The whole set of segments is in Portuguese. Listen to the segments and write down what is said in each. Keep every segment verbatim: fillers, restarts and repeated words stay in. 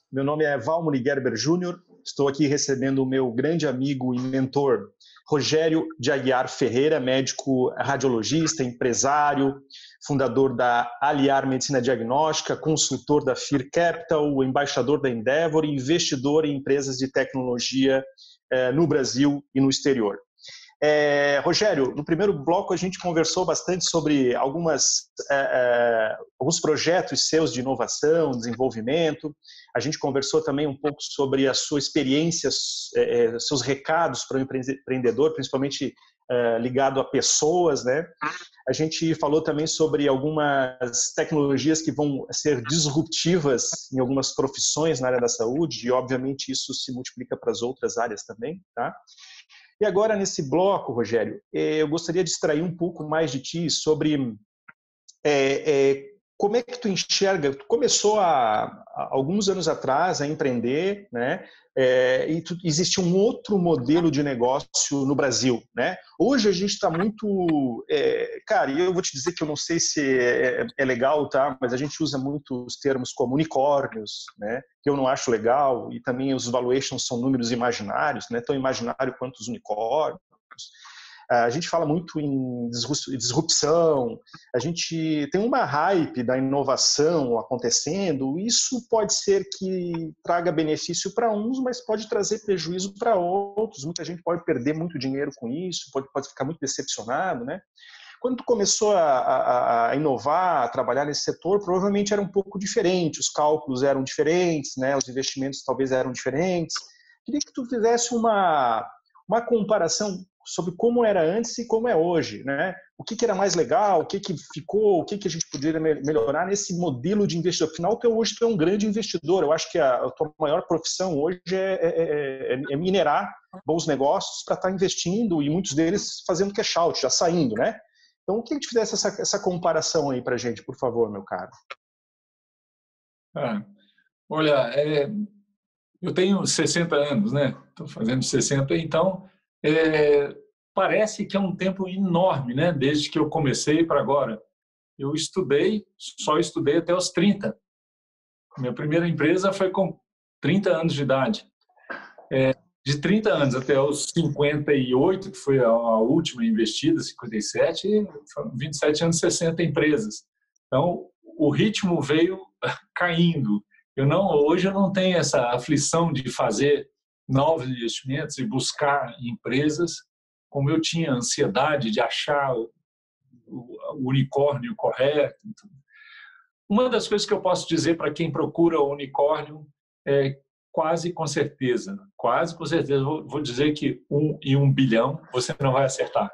Meu nome é Valmori Gerber Júnior. Estou aqui recebendo o meu grande amigo e mentor, Rogério de Aguiar Ferreira, médico radiologista, empresário, fundador da Aliar Medicina Diagnóstica, consultor da Fear Capital, embaixador da Endeavor e investidor em empresas de tecnologia eh, no Brasil e no exterior. É, Rogério, no primeiro bloco a gente conversou bastante sobre algumas, é, é, alguns projetos seus de inovação, desenvolvimento. A gente conversou também um pouco sobre a sua experiência, é, seus recados para o empreendedor, principalmente é, ligado a pessoas, né? A gente falou também sobre algumas tecnologias que vão ser disruptivas em algumas profissões na área da saúde e, obviamente, isso se multiplica para as outras áreas também, tá? E agora, nesse bloco, Rogério, eu gostaria de extrair um pouco mais de ti sobre é, é, como é que tu enxerga. Tu começou há, há alguns anos atrás a empreender, né? É, e tu, existe um outro modelo de negócio no Brasil, né? Hoje a gente está muito... É, cara, eu vou te dizer que eu não sei se é, é legal, tá? Mas a gente usa muito os termos como unicórnios, né? Que eu não acho legal, e também os valuations são números imaginários, né? Tão imaginário quanto os unicórnios. A gente fala muito em disrupção, a gente tem uma hype da inovação acontecendo, isso pode ser que traga benefício para uns, mas pode trazer prejuízo para outros, muita gente pode perder muito dinheiro com isso, pode, pode ficar muito decepcionado, né? Quando tu começou a, a, a inovar, a trabalhar nesse setor, provavelmente era um pouco diferente, os cálculos eram diferentes, né? Os investimentos talvez eram diferentes. Queria que tu fizesse uma, uma comparação sobre como era antes e como é hoje, né? O que, que era mais legal, o que, que ficou, o que, que a gente poderia melhorar nesse modelo de investidor. Afinal, tu, hoje tu é um grande investidor. Eu acho que a, a tua maior profissão hoje é, é, é minerar bons negócios para estar investindo e muitos deles fazendo cash out, já saindo, né? Então, o que a gente fizesse essa, essa comparação aí para a gente, por favor, meu caro? Ah, olha, é, eu tenho sessenta anos, né? Estou fazendo sessenta, então é, parece que é um tempo enorme, né? Desde que eu comecei para agora. Eu estudei, só estudei até os trinta. Minha primeira empresa foi com trinta anos de idade. É, de trinta anos até os cinquenta e oito, que foi a última investida, cinquenta e sete, foram vinte e sete anos, sessenta empresas. Então, o ritmo veio caindo. Eu não, hoje eu não tenho essa aflição de fazer novos investimentos e buscar empresas como eu tinha ansiedade de achar o, o unicórnio correto. Uma das coisas que eu posso dizer para quem procura o unicórnio é quase com certeza, quase com certeza, vou dizer que um em um bilhão você não vai acertar.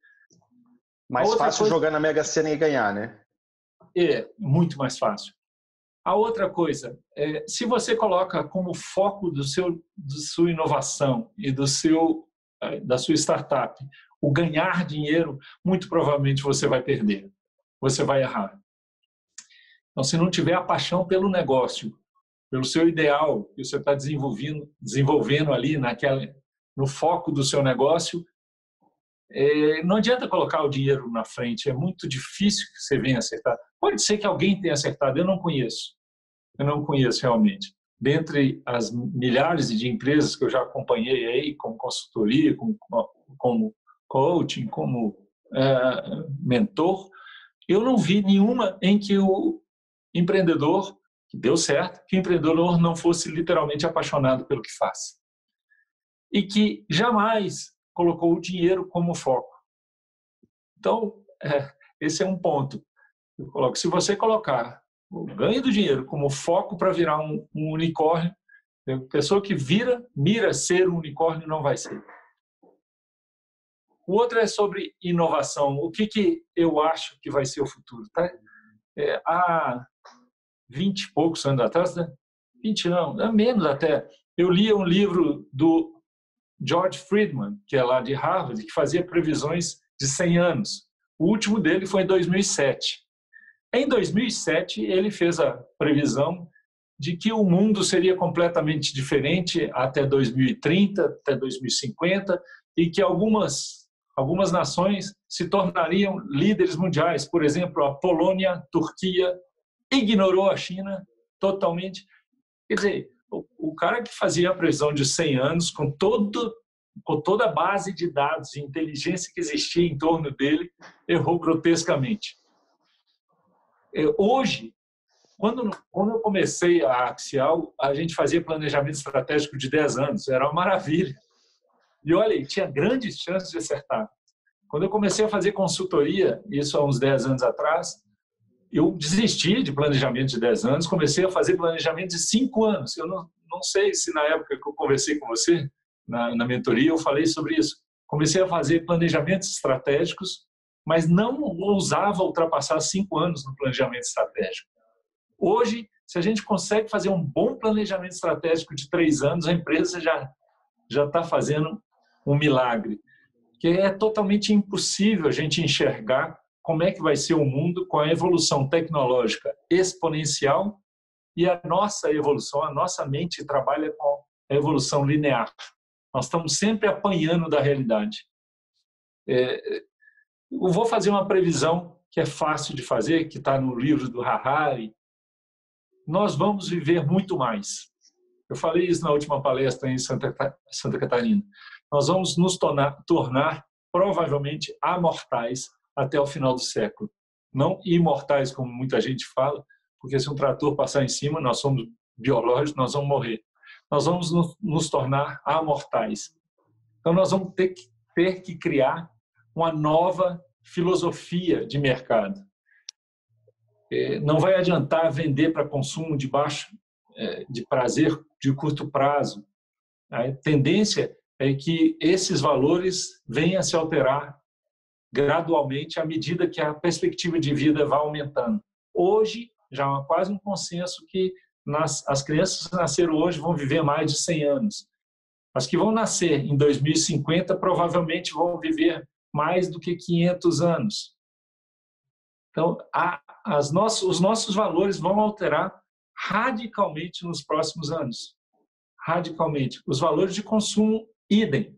Mais fácil coisa, jogar na Mega Sena e ganhar, né? É, muito mais fácil. A outra coisa, é, se você coloca como foco do seu, da sua inovação e do seu, da sua startup o ganhar dinheiro, muito provavelmente você vai perder, você vai errar. Então, se não tiver a paixão pelo negócio, pelo seu ideal que você está desenvolvendo, desenvolvendo ali naquela, no foco do seu negócio, é, não adianta colocar o dinheiro na frente, é muito difícil que você venha acertar. Pode ser que alguém tenha acertado, eu não conheço, eu não conheço realmente. Dentre as milhares de empresas que eu já acompanhei aí, como consultoria, como, como coaching, como é, mentor, eu não vi nenhuma em que o empreendedor que deu certo, que o empreendedor não fosse literalmente apaixonado pelo que faz. E que jamais colocou o dinheiro como foco. Então, é, esse é um ponto. Eu coloco, se você colocar o ganho do dinheiro como foco para virar um, um unicórnio, a pessoa que vira, mira ser um unicórnio não vai ser. O outro é sobre inovação. O que, que eu acho que vai ser o futuro? Tá? É, há vinte e poucos anos atrás, né? vinte não, é menos até. Eu li um livro do George Friedman, que é lá de Harvard, que fazia previsões de cem anos. O último dele foi em dois mil e sete. Em dois mil e sete, ele fez a previsão de que o mundo seria completamente diferente até dois mil e trinta, até dois mil e cinquenta, e que algumas, algumas nações se tornariam líderes mundiais. Por exemplo, a Polônia, Turquia, ignorou a China totalmente. Quer dizer, o, o cara que fazia a previsão de cem anos, com, todo, com toda a base de dados e inteligência que existia em torno dele, errou grotescamente. Hoje, quando, quando eu comecei a Axial, a gente fazia planejamento estratégico de dez anos, era uma maravilha. E olha, tinha grandes chances de acertar. Quando eu comecei a fazer consultoria, isso há uns dez anos atrás, eu desisti de planejamento de dez anos, comecei a fazer planejamento de cinco anos. Eu não, não sei se na época que eu conversei com você, na, na mentoria, eu falei sobre isso. Comecei a fazer planejamentos estratégicos, mas não ousava ultrapassar cinco anos no planejamento estratégico. Hoje, se a gente consegue fazer um bom planejamento estratégico de três anos, a empresa já já está fazendo um milagre. Que é totalmente impossível a gente enxergar como é que vai ser o mundo com a evolução tecnológica exponencial e a nossa evolução, a nossa mente trabalha com a evolução linear. Nós estamos sempre apanhando da realidade. É, eu vou fazer uma previsão que é fácil de fazer, que está no livro do Harari. Nós vamos viver muito mais. Eu falei isso na última palestra em Santa, Santa Catarina. Nós vamos nos tornar, tornar provavelmente amortais até o final do século. Não imortais, como muita gente fala, porque se um trator passar em cima, nós somos biológicos, nós vamos morrer. Nós vamos nos, nos tornar amortais. Então, nós vamos ter que, ter que criar uma nova filosofia de mercado. Não vai adiantar vender para consumo de baixo, de prazer de curto prazo. A tendência é que esses valores venham a se alterar gradualmente à medida que a perspectiva de vida vai aumentando. Hoje, já há quase um consenso que nas, as crianças que nasceram hoje vão viver mais de cem anos. As que vão nascer em dois mil e cinquenta provavelmente vão viver mais do que quinhentos anos. Então, a, as nossos, os nossos valores vão alterar radicalmente nos próximos anos. Radicalmente. Os valores de consumo, idem.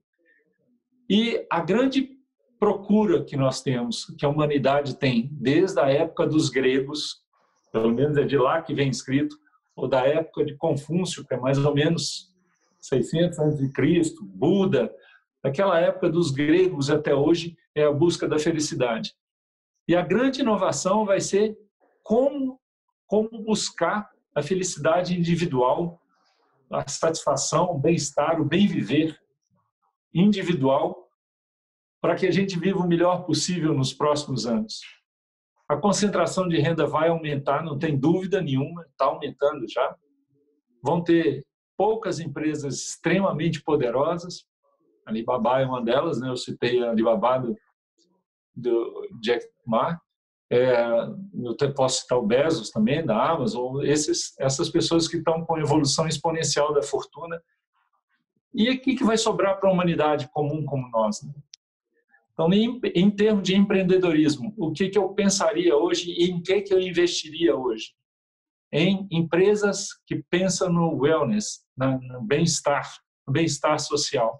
E a grande procura que nós temos, que a humanidade tem, desde a época dos gregos, pelo menos é de lá que vem escrito, ou da época de Confúcio, que é mais ou menos seiscentos antes de Cristo, Buda, daquela época dos gregos até hoje, é a busca da felicidade. E a grande inovação vai ser como, como buscar a felicidade individual, a satisfação, o bem-estar, o bem-viver individual, para que a gente viva o melhor possível nos próximos anos. A concentração de renda vai aumentar, não tem dúvida nenhuma, está aumentando já. Vão ter poucas empresas extremamente poderosas, a Alibaba é uma delas, né? Eu citei a Alibaba do, do Jack Ma, é, eu posso citar o Bezos também, da Amazon, esses, essas pessoas que estão com evolução exponencial da fortuna. E o que vai sobrar para a humanidade comum como nós? Né? Então, em, em termos de empreendedorismo, o que, que eu pensaria hoje e em que, que eu investiria hoje? Em empresas que pensam no wellness, no bem-estar, no bem-estar social.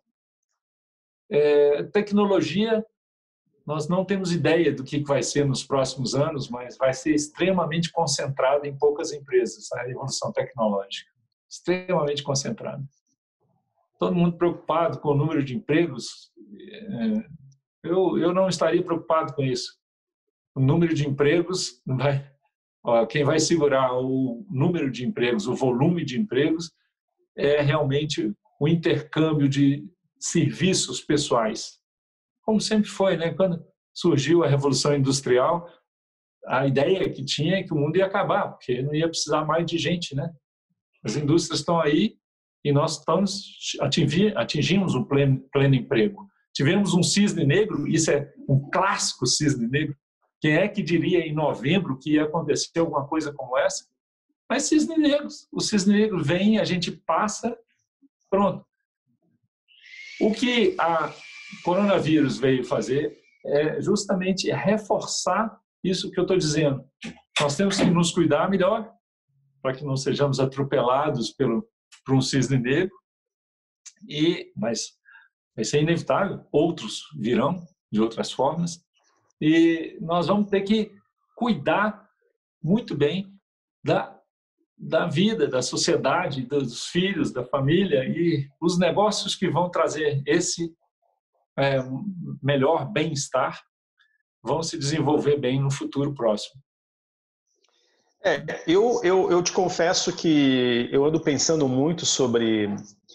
É, tecnologia, nós não temos ideia do que vai ser nos próximos anos, mas vai ser extremamente concentrada em poucas empresas, a evolução tecnológica. Extremamente concentrada. Todo mundo preocupado com o número de empregos, eu, eu não estaria preocupado com isso. O número de empregos, vai, ó, quem vai segurar o número de empregos, o volume de empregos, é realmente o intercâmbio de serviços pessoais. Como sempre foi, né? Quando surgiu a Revolução Industrial, a ideia que tinha é que o mundo ia acabar, porque não ia precisar mais de gente, né? As indústrias estão aí e nós estamos atingir, atingimos o pleno, pleno emprego. Tivemos um cisne negro, isso é um clássico cisne negro. Quem é que diria em novembro que ia acontecer alguma coisa como essa? Mas cisne negros, o cisne negro vem, a gente passa, pronto. O que a coronavírus veio fazer é justamente reforçar isso que eu estou dizendo. Nós temos que nos cuidar melhor para que não sejamos atropelados pelo, por um cisne negro, e, mas vai ser inevitável, outros virão de outras formas, e nós vamos ter que cuidar muito bem da da vida, da sociedade, dos filhos, da família e os negócios que vão trazer esse é, melhor bem-estar vão se desenvolver bem no futuro próximo. É, eu, eu, eu te confesso que eu ando pensando muito sobre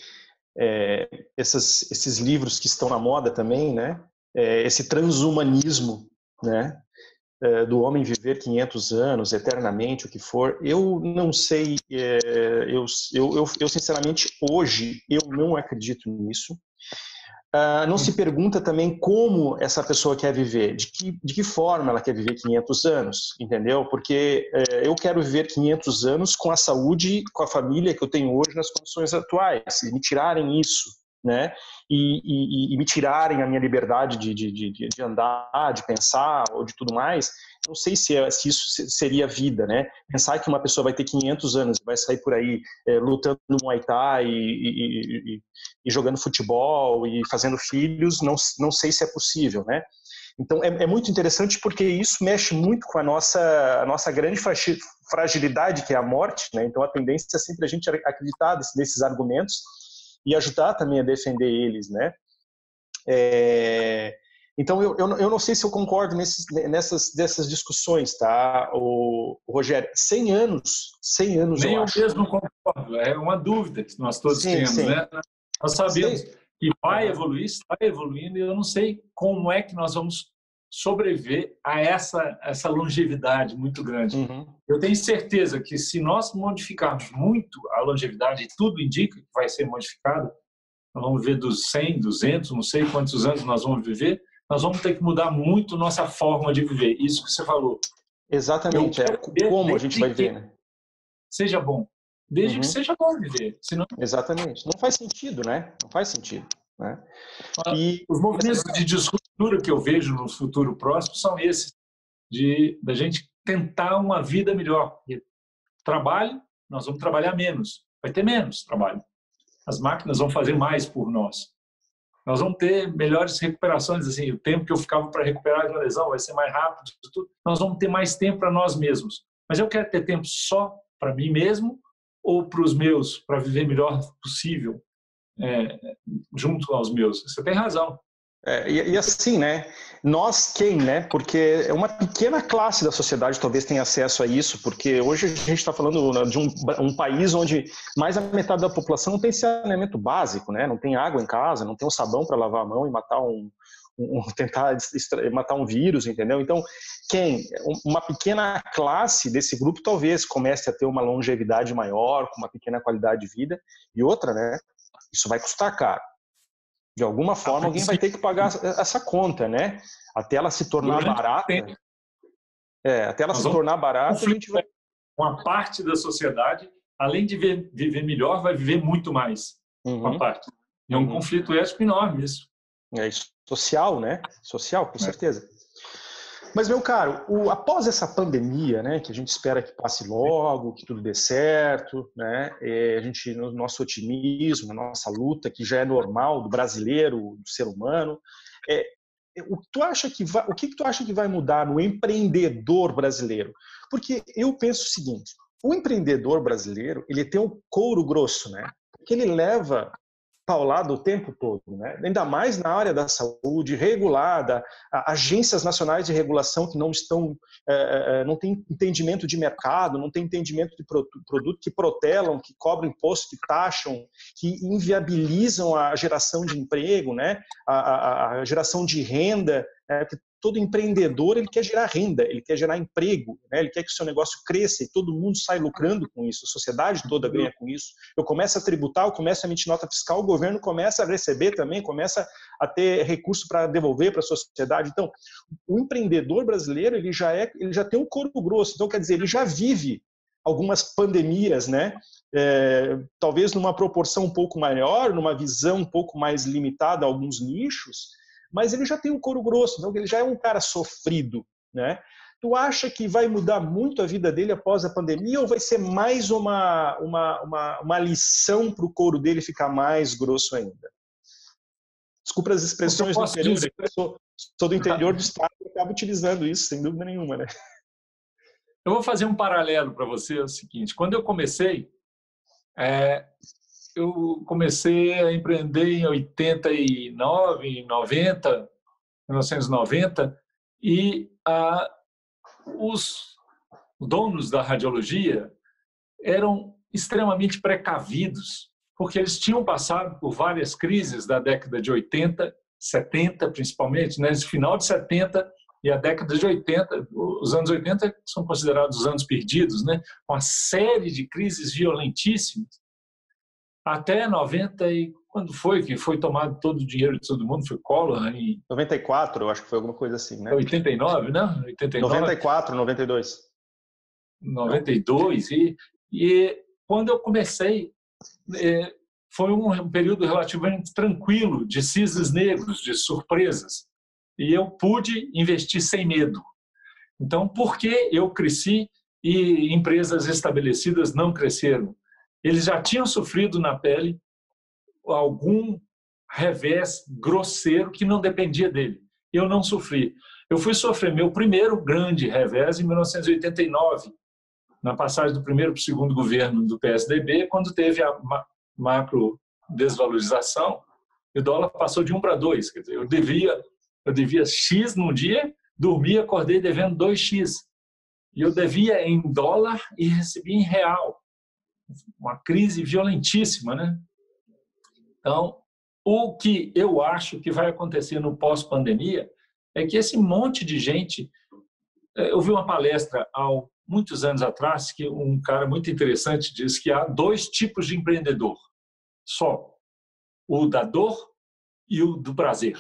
é, essas, esses livros que estão na moda também, né? É, esse transhumanismo, né? É, do homem viver quinhentos anos, eternamente, o que for. Eu não sei, é, eu, eu, eu, eu sinceramente, hoje, eu não acredito nisso. Uh, não se pergunta também como essa pessoa quer viver, de que, de que forma ela quer viver quinhentos anos, entendeu? Porque uh, eu quero viver quinhentos anos com a saúde, com a família que eu tenho hoje nas condições atuais, e me tirarem isso, né? E, e, e me tirarem a minha liberdade de, de, de, de andar, de pensar ou de tudo mais, não sei se, é, se isso seria vida, né? Pensar que uma pessoa vai ter quinhentos anos, vai sair por aí é, lutando no Muay Thai e, e, e, e jogando futebol e fazendo filhos, não, não sei se é possível, né? Então é, é muito interessante porque isso mexe muito com a nossa, a nossa grande fragilidade, que é a morte, né? Então a tendência é sempre a gente acreditar nesses argumentos e ajudar também a defender eles, né? É... Então, eu, eu, eu não sei se eu concordo nesses, nessas dessas discussões, tá, o, o Rogério? cem anos, cem anos, Nem eu eu acho. mesmo concordo, é uma dúvida que nós todos Sim, temos, sim. né? Nós sabemos Sei. que vai Uhum. evoluir, está evoluindo, e eu não sei como é que nós vamos sobreviver a essa, essa longevidade muito grande. Uhum. Eu tenho certeza que se nós modificarmos muito a longevidade, e tudo indica que vai ser modificado, nós vamos viver dos cem, duzentos, não sei quantos anos nós vamos viver, nós vamos ter que mudar muito nossa forma de viver. Isso que você falou. Exatamente, é como a gente vai ver, né? Seja bom. Desde uhum. que seja bom viver. Senão... Exatamente. Não faz sentido, né? Não faz sentido. Né? E os movimentos de disruptura que eu vejo no futuro próximo são esses, de da gente tentar uma vida melhor. E trabalho, nós vamos trabalhar menos. Vai ter menos trabalho. As máquinas vão fazer mais por nós. Nós vamos ter melhores recuperações, assim, o tempo que eu ficava para recuperar de uma lesão vai ser mais rápido, tudo. Nós vamos ter mais tempo para nós mesmos. Mas eu quero ter tempo só para mim mesmo ou para os meus, para viver melhor possível é, junto aos meus. Você tem razão. É, e, e assim, né? Nós quem, né? Porque uma pequena classe da sociedade talvez tenha acesso a isso, porque hoje a gente está falando de um, um país onde mais da metade da população não tem saneamento básico, né? Não tem água em casa, não tem um sabão para lavar a mão e matar um, um tentar matar um vírus, entendeu? Então, quem? Uma pequena classe desse grupo talvez comece a ter uma longevidade maior, com uma pequena qualidade de vida, e outra, né? Isso vai custar caro. De alguma forma, alguém vai ter que pagar essa conta, né? Até ela se tornar barata. É, até ela se tornar barata, a gente vai. Uma parte da sociedade, além de viver melhor, vai viver muito mais. Uhum. Uma parte. É um uhum. conflito ético enorme isso. É isso. Social, né? Social, com é. certeza. Mas, meu caro, o, após essa pandemia, né, que a gente espera que passe logo, que tudo dê certo, né, é, a gente, no nosso otimismo, na nossa luta, que já é normal do brasileiro, do ser humano, é, o, que tu acha que vai, o que tu acha que vai mudar no empreendedor brasileiro? Porque eu penso o seguinte, o empreendedor brasileiro, ele tem um couro grosso, né? Porque ele leva paulada o tempo todo, né? Ainda mais na área da saúde regulada, agências nacionais de regulação que não estão, é, não têm entendimento de mercado, não têm entendimento de produto, que protelam, que cobram imposto, que taxam, que inviabilizam a geração de emprego, né? a, a, a geração de renda, é, que todo empreendedor ele quer gerar renda, ele quer gerar emprego, né? Ele quer que o seu negócio cresça e todo mundo sai lucrando com isso, a sociedade toda ganha com isso. Eu começo a tributar, eu começo a emitir nota fiscal, o governo começa a receber também, começa a ter recurso para devolver para a sociedade. Então, o empreendedor brasileiro ele já, é, ele já tem um corpo grosso, então quer dizer, ele já vive algumas pandemias, né? É, talvez numa proporção um pouco maior, numa visão um pouco mais limitada a alguns nichos, mas ele já tem um couro grosso, então ele já é um cara sofrido, né? Tu acha que vai mudar muito a vida dele após a pandemia ou vai ser mais uma, uma, uma, uma lição para o couro dele ficar mais grosso ainda? Desculpa as expressões do interior, eu sou, sou do interior do estado e acabo utilizando isso, sem dúvida nenhuma, né? Eu vou fazer um paralelo para você, é o seguinte, quando eu comecei, é, eu comecei a empreender em oitenta e nove, em noventa, mil novecentos e noventa, e ah, os donos da radiologia eram extremamente precavidos, porque eles tinham passado por várias crises da década de oitenta, setenta principalmente, né? No final de setenta e a década de oitenta, os anos oitenta são considerados os anos perdidos, né? Uma série de crises violentíssimas, até noventa e quando foi que foi tomado todo o dinheiro de todo mundo? Foi Collor em noventa e quatro, eu acho que foi alguma coisa assim, né? oitenta e nove, né? oitenta e nove, noventa e quatro, noventa e dois. noventa e dois, e, e quando eu comecei, é, foi um período relativamente tranquilo, de cisnes negros, de surpresas, e eu pude investir sem medo. Então, por que eu cresci e empresas estabelecidas não cresceram? Eles já tinham sofrido na pele algum revés grosseiro que não dependia dele. Eu não sofri. Eu fui sofrer meu primeiro grande revés em mil novecentos e oitenta e nove, na passagem do primeiro para o segundo governo do P S D B, quando teve a macro desvalorização, e o dólar passou de um para dois. Quer dizer, eu devia, eu devia X num dia, dormi, acordei devendo dois X. E eu devia em dólar e recebi em real. Uma crise violentíssima, né? Então, o que eu acho que vai acontecer no pós-pandemia é que esse monte de gente... Eu vi uma palestra há muitos anos atrás que um cara muito interessante diz que há dois tipos de empreendedor, só. O da dor e o do prazer.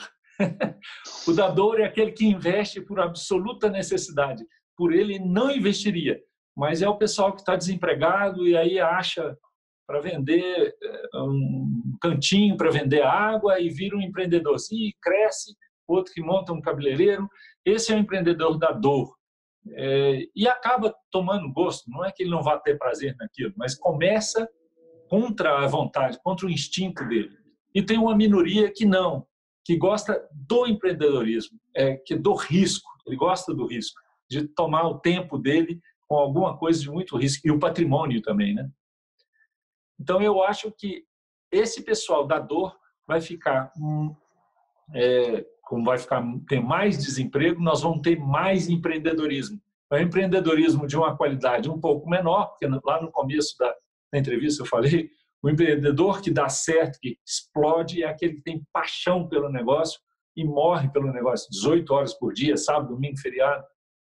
O da dor é aquele que investe por absoluta necessidade. Por ele não investiria, mas é o pessoal que está desempregado e aí acha para vender um cantinho para vender água e vira um empreendedorzinho e cresce, outro que monta um cabeleireiro. Esse é o empreendedor da dor. É, e acaba tomando gosto, não é que ele não vá ter prazer naquilo, mas começa contra a vontade, contra o instinto dele. E tem uma minoria que não, que gosta do empreendedorismo, é, que do risco, ele gosta do risco, de tomar o tempo dele com alguma coisa de muito risco, e o patrimônio também, né? Então, eu acho que esse pessoal da dor vai ficar, hum, é, como vai ficar, ter mais desemprego, nós vamos ter mais empreendedorismo. É um empreendedorismo de uma qualidade um pouco menor, porque lá no começo da, da entrevista eu falei, o empreendedor que dá certo, que explode, é aquele que tem paixão pelo negócio e morre pelo negócio, dezoito horas por dia, sábado, domingo, feriado.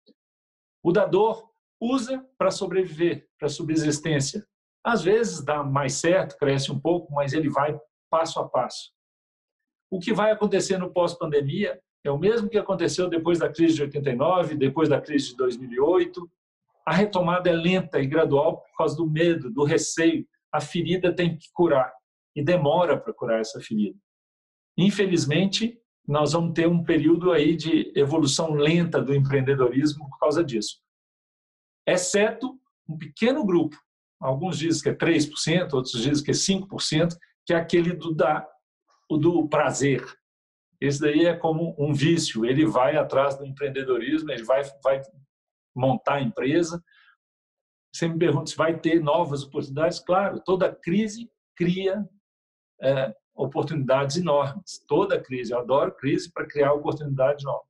O da dor usa para sobreviver, para subsistência. Às vezes dá mais certo, cresce um pouco, mas ele vai passo a passo. O que vai acontecer no pós-pandemia é o mesmo que aconteceu depois da crise de oitenta e nove, depois da crise de dois mil e oito. A retomada é lenta e gradual por causa do medo, do receio. A ferida tem que curar e demora para curar essa ferida. Infelizmente, nós vamos ter um período aí de evolução lenta do empreendedorismo por causa disso. Exceto um pequeno grupo, alguns dizem que é três por cento, outros dizem que é cinco por cento, que é aquele do, da, do prazer. Esse daí é como um vício, ele vai atrás do empreendedorismo, ele vai, vai montar a empresa. Você me pergunta se vai ter novas oportunidades. Claro, toda crise cria é, oportunidades enormes. Toda crise, eu adoro crise para criar oportunidades novas.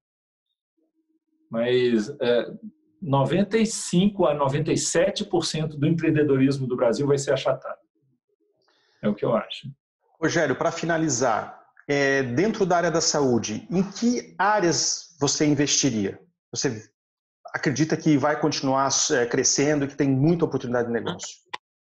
Mas é, noventa e cinco a noventa e sete por cento do empreendedorismo do Brasil vai ser achatado. É o que eu acho. Rogério, para finalizar, é, dentro da área da saúde, em que áreas você investiria? Você acredita que vai continuar é, crescendo e que tem muita oportunidade de negócio?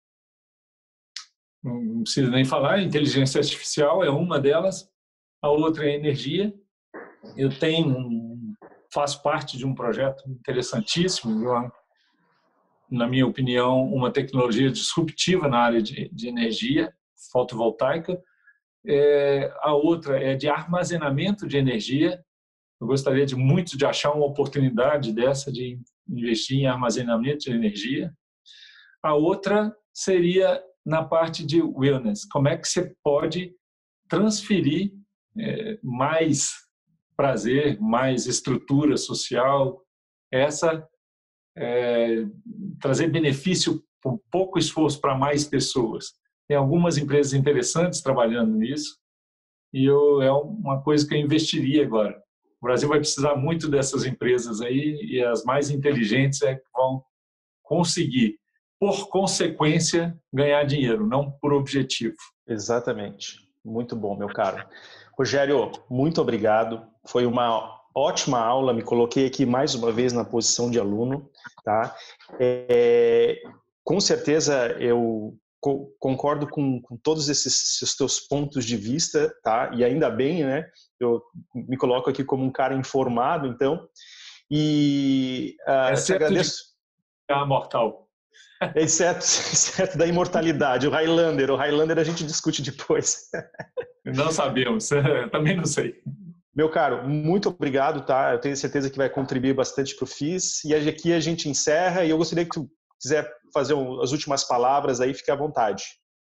Não preciso nem falar, a inteligência artificial é uma delas, a outra é a energia. Eu tenho, faço parte de um projeto interessantíssimo, na minha opinião, uma tecnologia disruptiva na área de, de energia fotovoltaica. É, a outra é de armazenamento de energia. Eu gostaria de muito de achar uma oportunidade dessa de investir em armazenamento de energia. A outra seria na parte de wellness. Como é que você pode transferir é, mais prazer, mais estrutura social? Essa é, trazer benefício com pouco esforço para mais pessoas. Tem algumas empresas interessantes trabalhando nisso e eu, é uma coisa que eu investiria agora. O Brasil vai precisar muito dessas empresas aí e as mais inteligentes é que vão conseguir, por consequência, ganhar dinheiro, não por objetivo. Exatamente. Muito bom, meu caro. Rogério, muito obrigado. Foi uma ótima aula. Me coloquei aqui mais uma vez na posição de aluno, tá? É, com certeza eu co concordo com, com todos esses, esses teus pontos de vista, tá? E ainda bem, né? Eu me coloco aqui como um cara informado, então. E uh, é te agradeço. De... mortal. Exceto, exceto da imortalidade, o Highlander. O Highlander a gente discute depois. Não sabemos, também não sei. Meu caro, muito obrigado, tá? Eu tenho certeza que vai contribuir bastante para o F I S. E aqui a gente encerra e eu gostaria que tu quiser fazer as últimas palavras aí, fique à vontade.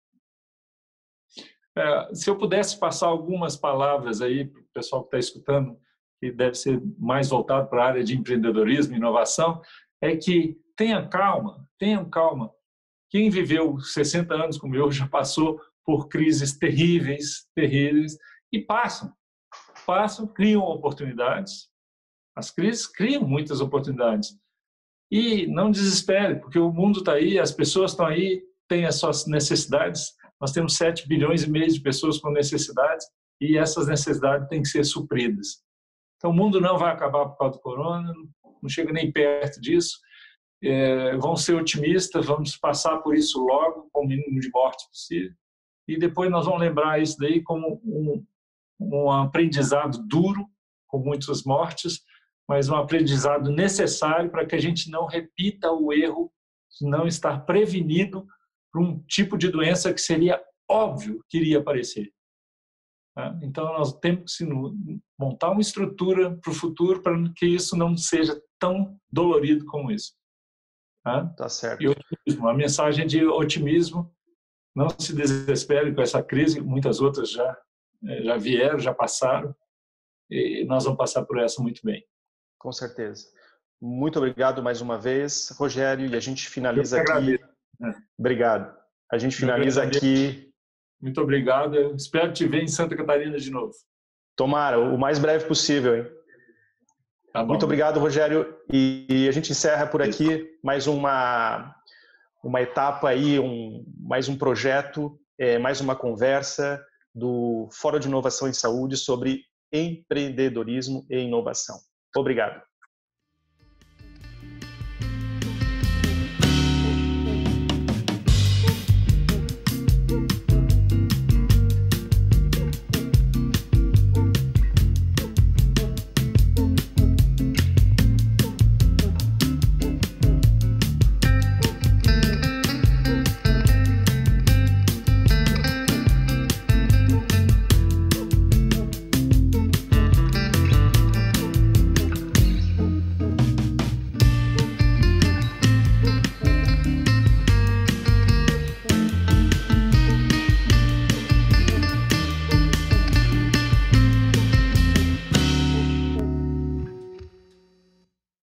É, se eu pudesse passar algumas palavras aí para o pessoal que está escutando, que deve ser mais voltado para a área de empreendedorismo e inovação, é que tenha calma, tenham calma. Quem viveu sessenta anos como eu já passou por crises terríveis, terríveis, e passam, passam, criam oportunidades. As crises criam muitas oportunidades. E não desespere, porque o mundo está aí, as pessoas estão aí, têm as suas necessidades. Nós temos sete bilhões e meio de pessoas com necessidades e essas necessidades têm que ser supridas. Então, o mundo não vai acabar por causa do corona, não chega nem perto disso. É, vamos ser otimistas, vamos passar por isso logo, com o mínimo de mortes possível. E depois nós vamos lembrar isso daí como um, um aprendizado duro, com muitas mortes, mas um aprendizado necessário para que a gente não repita o erro de não estar prevenido para um tipo de doença que seria óbvio que iria aparecer. Então, nós temos que montar uma estrutura para o futuro para que isso não seja tão dolorido como isso. Tá certo. E otimismo, a mensagem de otimismo, não se desespere com essa crise, muitas outras já, já vieram, já passaram, e nós vamos passar por essa muito bem. Com certeza. Muito obrigado mais uma vez, Rogério, e a gente finaliza aqui. Agradeço. Obrigado. A gente finaliza aqui. Muito obrigado. Eu espero te ver em Santa Catarina de novo. Tomara, o mais breve possível, hein? Tá bom. Muito obrigado, Rogério. E a gente encerra por aqui mais uma, uma etapa aí, um, mais um projeto, é, mais uma conversa do Fórum de Inovação em Saúde sobre empreendedorismo e inovação. Obrigado.